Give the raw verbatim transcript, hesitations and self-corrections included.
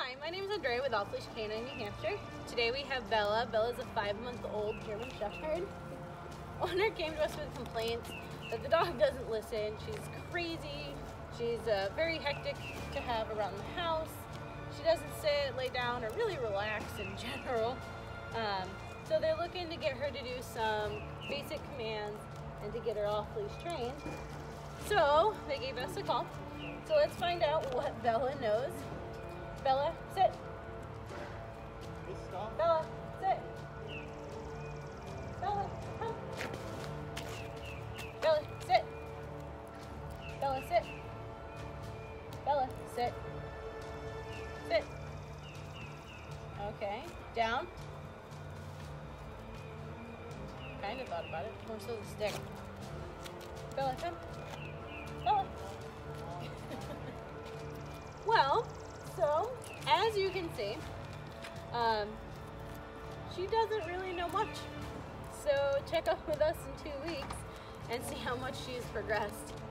Hi, my name is Andrea with Off Leash Canine, New Hampshire. Today we have Bella. Bella's a five-month-old German Shepherd. Owner came to us with complaints that the dog doesn't listen. She's crazy. She's uh, very hectic to have around the house. She doesn't sit, lay down, or really relax in general. Um, so they're looking to get her to do some basic commands and to get her off-leash trained. So they gave us a call. So let's find out what Bella knows. Bella, sit. Bella, sit. Bella, come. Bella, sit. Bella, sit. Bella, sit. Sit. Okay, down. Kind of thought about it. More so the stick. Bella, come. Bella. Well, so as you can see, um, she doesn't really know much. So check up with us in two weeks and see how much she's progressed.